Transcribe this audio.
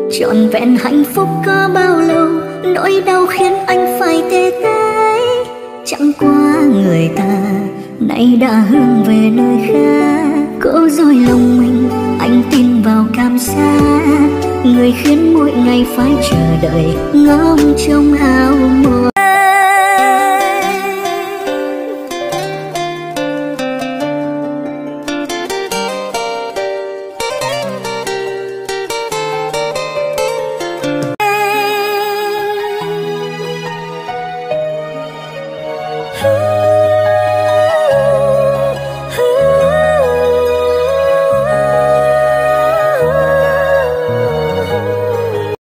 trọn vẹn hạnh phúc có bao lâu, nỗi đau khiến anh phải tê tái. Chẳng qua người ta nay đã hướng về nơi khác, cỡ rồi lòng mình anh tin vào cảm giác, người khiến mỗi ngày phải chờ đợi ngóng trong áo mưa.